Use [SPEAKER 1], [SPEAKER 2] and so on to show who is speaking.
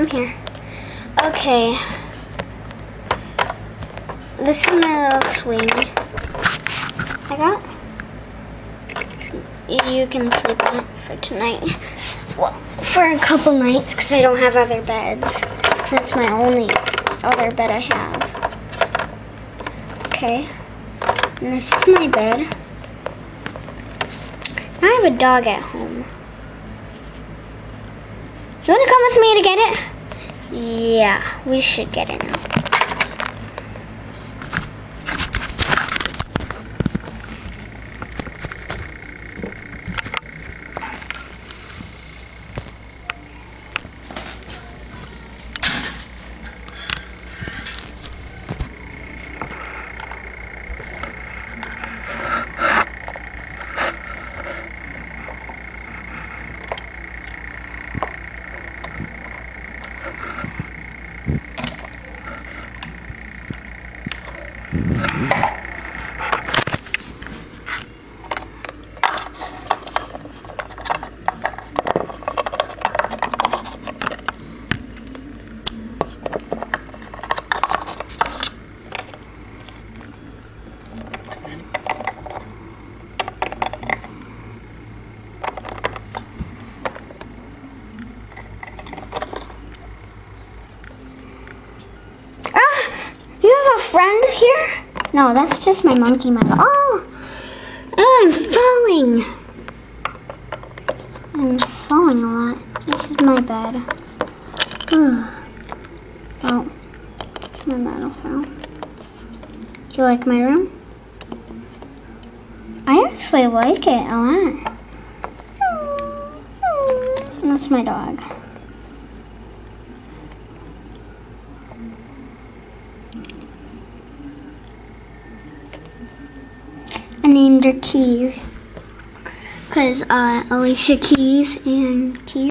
[SPEAKER 1] I'm here. Okay. This is my little swing I got. You can sleep on it for tonight. Well, for a couple nights because I don't have other beds. That's my only other bed I have. Okay. And this is my bed. I have a dog at home. You want to come with me to get it? Yeah, we should get it now. Friend here? No, that's just my monkey model. Oh, I'm falling. I'm falling a lot. This is my bed. Oh, my model fell. Do you like my room? I actually like it a lot. And that's my dog. I named her Keys because Alicia Keys and Keys.